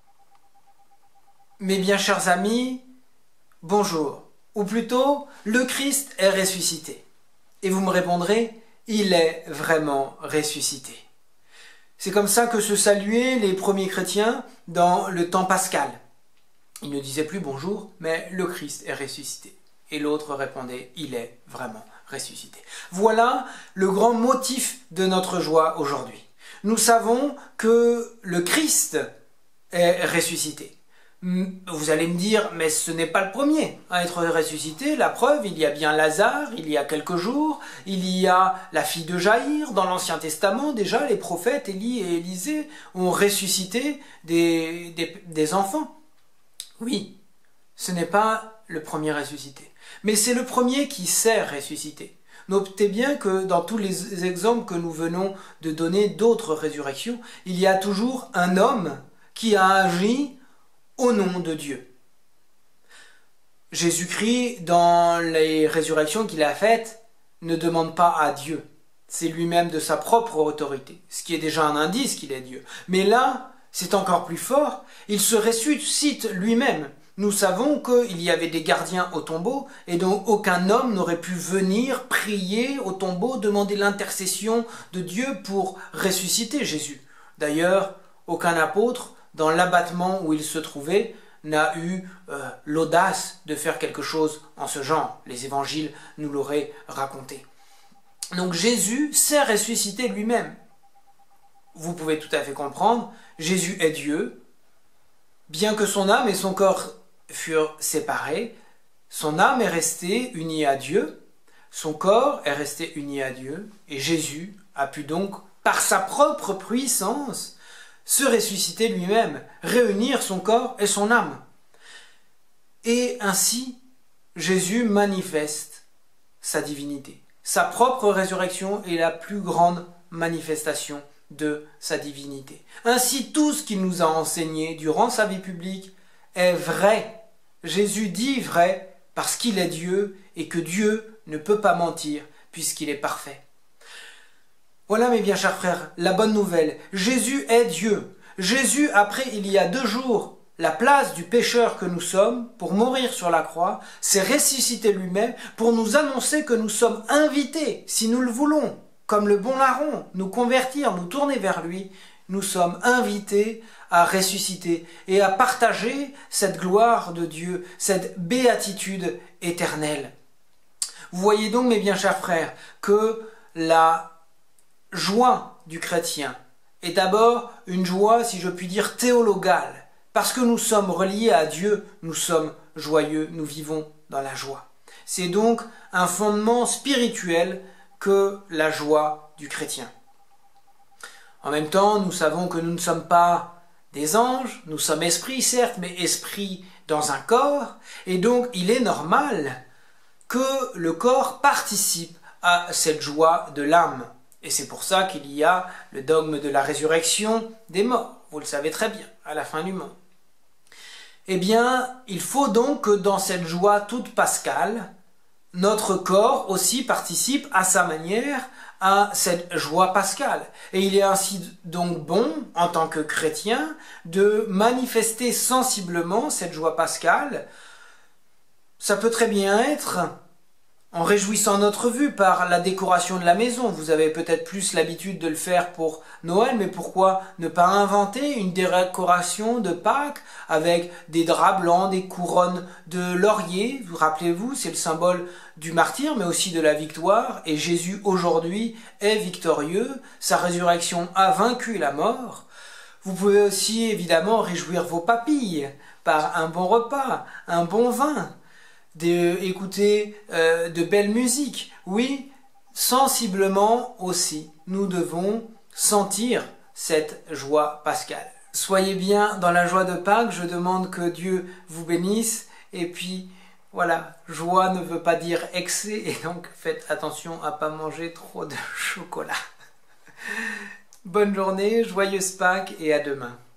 Mes bien chers amis, bonjour. Ou plutôt, le Christ est ressuscité. Et vous me répondrez, il est vraiment ressuscité. C'est comme ça que se saluaient les premiers chrétiens dans le temps pascal. Ils ne disaient plus bonjour, mais le Christ est ressuscité. Et l'autre répondait, il est vraiment ressuscité. Voilà le grand motif de notre joie aujourd'hui. Nous savons que le Christ est ressuscité. Vous allez me dire, mais ce n'est pas le premier à être ressuscité. La preuve, il y a bien Lazare, il y a quelques jours, il y a la fille de Jaïr. Dans l'Ancien Testament, déjà, les prophètes Élie et Élisée ont ressuscité des enfants. Oui, ce n'est pas le premier ressuscité, mais c'est le premier qui sait ressusciter. Notez bien que dans tous les exemples que nous venons de donner d'autres résurrections, il y a toujours un homme qui a agi au nom de Dieu. Jésus-Christ, dans les résurrections qu'il a faites, ne demande pas à Dieu. C'est lui-même de sa propre autorité, ce qui est déjà un indice qu'il est Dieu. Mais là, c'est encore plus fort, il se ressuscite lui-même. Nous savons qu'il y avait des gardiens au tombeau et donc aucun homme n'aurait pu venir prier au tombeau, demander l'intercession de Dieu pour ressusciter Jésus. D'ailleurs, aucun apôtre, dans l'abattement où il se trouvait, n'a eu l'audace de faire quelque chose en ce genre. Les évangiles nous l'auraient raconté. Donc Jésus s'est ressuscité lui-même. Vous pouvez tout à fait comprendre, Jésus est Dieu. Bien que son âme et son corps furent séparés, son âme est restée unie à Dieu, son corps est resté uni à Dieu, et Jésus a pu donc, par sa propre puissance, se ressusciter lui-même, réunir son corps et son âme. Et ainsi, Jésus manifeste sa divinité. Sa propre résurrection est la plus grande manifestation de sa divinité. Ainsi, tout ce qu'il nous a enseigné durant sa vie publique est vrai. Jésus dit vrai parce qu'il est Dieu et que Dieu ne peut pas mentir puisqu'il est parfait. Voilà mes bien chers frères, la bonne nouvelle. Jésus est Dieu. Jésus a pris il y a 2 jours la place du pécheur que nous sommes pour mourir sur la croix, s'est ressuscité lui-même pour nous annoncer que nous sommes invités, si nous le voulons, comme le bon larron, nous convertir, nous tourner vers lui. Nous sommes invités à ressusciter et à partager cette gloire de Dieu, cette béatitude éternelle. Vous voyez donc, mes bien chers frères, que la joie du chrétien est d'abord une joie, si je puis dire, théologale. Parce que nous sommes reliés à Dieu, nous sommes joyeux, nous vivons dans la joie. C'est donc un fondement spirituel que la joie du chrétien. En même temps, nous savons que nous ne sommes pas des anges, nous sommes esprits certes, mais esprits dans un corps, et donc il est normal que le corps participe à cette joie de l'âme. Et c'est pour ça qu'il y a le dogme de la résurrection des morts, vous le savez très bien, à la fin du monde. Eh bien, il faut donc que dans cette joie toute pascale, notre corps aussi participe à sa manière à cette joie pascale. Et il est ainsi donc bon, en tant que chrétien, de manifester sensiblement cette joie pascale. Ça peut très bien être en réjouissant notre vue par la décoration de la maison. Vous avez peut-être plus l'habitude de le faire pour Noël, mais pourquoi ne pas inventer une décoration de Pâques avec des draps blancs, des couronnes de laurier. Vous rappelez-vous, c'est le symbole du martyr, mais aussi de la victoire. Et Jésus aujourd'hui est victorieux. Sa résurrection a vaincu la mort. Vous pouvez aussi évidemment réjouir vos papilles par un bon repas, un bon vin, d'écouter de belles musiques. Oui, sensiblement aussi, nous devons sentir cette joie pascale. Soyez bien dans la joie de Pâques, je demande que Dieu vous bénisse, et puis voilà, joie ne veut pas dire excès, et donc faites attention à ne pas manger trop de chocolat. Bonne journée, joyeuse Pâques, et à demain.